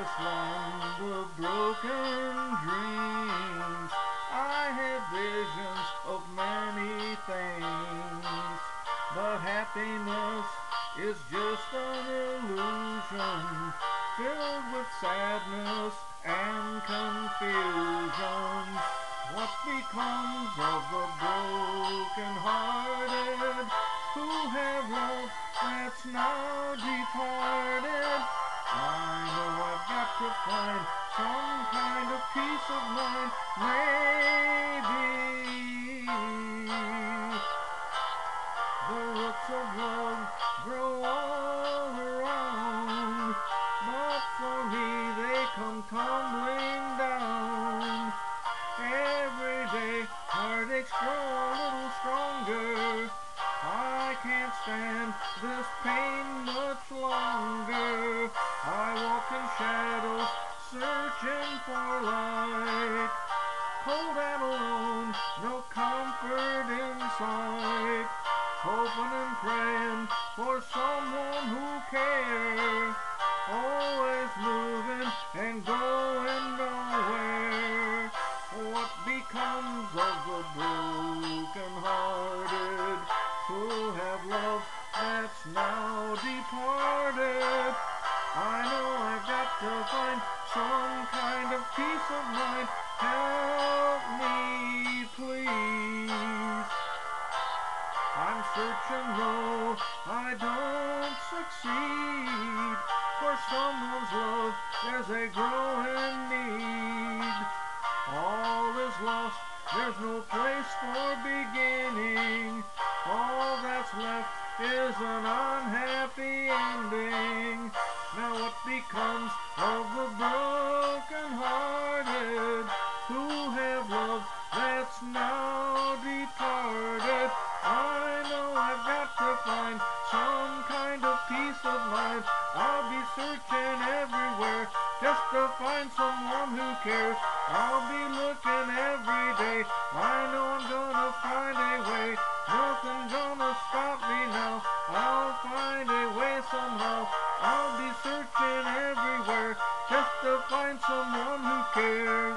to slumber broken dreams. I have visions of many things, but happiness is just an illusion, filled with sadness and confusion. What becomes of the broken-hearted who have loved that's now departed? I know I've got to find some kind of peace of mind. Maybe the roots of love grow all around, but for me they come tumbling down. Every day heartaches grow a little stronger. I can't stand this pain much longer. I walk in shadows, searching for light. Cold and alone, no comfort in sight. Hoping and praying for someone who cares. Always moving and going nowhere. What becomes of the broken-hearted who have loved that's now departed? I know I've got to find some kind of peace of mind. Help me, please. I'm searching though I don't succeed. For someone's love there's a growing need. All is lost, there's no place for beginning. All that's left is an unhappy ending. Now what becomes of the broken-hearted who have loved that's now departed? I know I've got to find some kind of peace of mind. I'll be searching everywhere just to find someone who cares. I'll be looking every day. I know I'm gonna find a way. Nothing gonna stop me now. I'll find a way somehow. I'll be searching everywhere just to find someone who cares.